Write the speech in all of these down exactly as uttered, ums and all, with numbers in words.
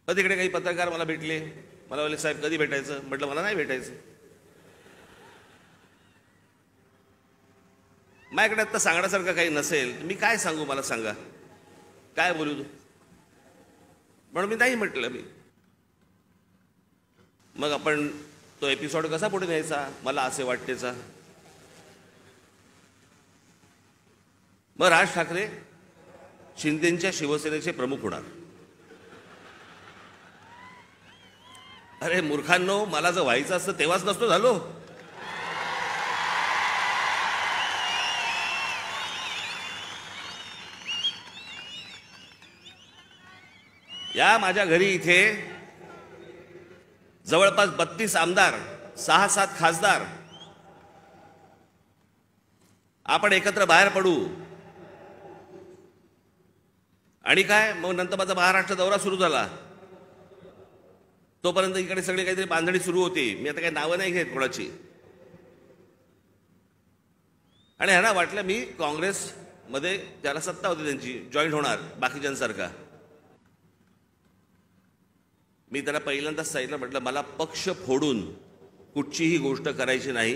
तिकडे काही पत्रकार मला भेटले, मला बोलले साहेब कधी भेटायचं? म्हटलं मला नाही भेटायचं. माझ्याकडे आता सांगण्यासारखं काही नसेल, मी काय सांगू, मला सांगा काय बोलू तू, म्हणून मी नाही म्हटलं. मी मग आपण तो एपिसोड कसा पुढे न्यायचा मला असे वाटतेचा. मग राज ठाकरे शिंदेच्या शिवसेनेचे प्रमुख होणार. अरे मूर्खांनो, मला जर व्हायचं असतं तेव्हाच नसतो झालो. या माझ्या घरी इथे जवळपास बत्तीस आमदार, सहा सात खासदार, आपण एकत्र बाहेर पडू आणि काय मग नंतर माझा महाराष्ट्र दौरा सुरू झाला. तोपर्यंत इकडे सगळी काहीतरी बांधणी सुरू होती. मी आता काही नावं नाही घेत कोणाची. आणि ह्यांना वाटलं मी काँग्रेसमध्ये ज्याला सत्ता होती त्यांची जॉईन होणार बाकीच्यांसारखा. मी त्याला पहिल्यांदाच सांगितलं, म्हटलं मला पक्ष फोडून कुठचीही गोष्ट करायची नाही.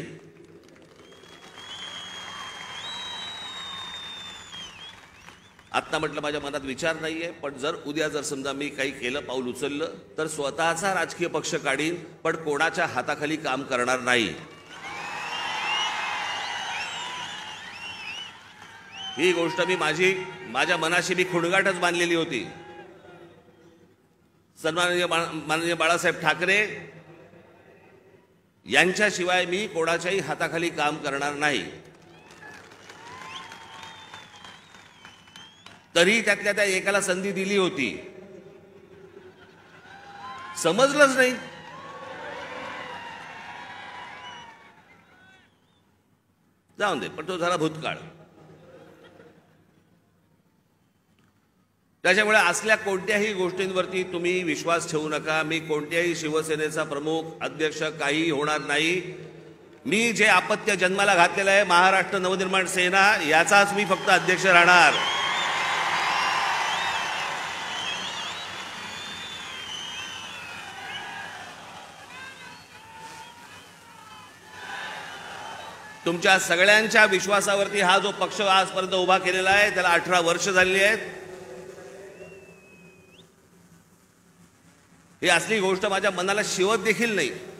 आत्ता म्हटलं माझ्या मनात विचार नाही आहे, पण जर उद्या जर समजा मी काही केलं, पाऊल उचललं तर स्वतःचा राजकीय पक्ष काढीन, पण कोणाच्या हाताखाली काम करणार नाही. ही गोष्ट मी माझी माझ्या मनाशी मी खुणगाटच बांधलेली होती. सन्माननीय माननीय बाळासाहेब ठाकरे यांच्याशिवाय मी कोणाच्याही हाताखाली काम करणार नाही. तरी त्यातल्या त्या एकाला संधी दिली होती, समजलंच नाही. जाऊन दे, पण तो झाला भूतकाळ. त्याच्यामुळे असल्या कोणत्याही गोष्टींवरती तुम्ही विश्वास ठेवू नका. मी कोणत्याही शिवसेनेचा प्रमुख अध्यक्ष काही होणार नाही. मी जे अपत्य जन्माला घातलेलं आहे महाराष्ट्र नवनिर्माण सेना, याचाच मी फक्त अध्यक्ष राहणार. तुमच्या सगळ्यांच्या विश्वासावरती हा जो पक्ष आजपर्यंत उभा केलेला आहे त्याला अठरा वर्ष झालेली आहेत. ही असली गोष्ट माझ्या मनाला शिवत देखील नाही.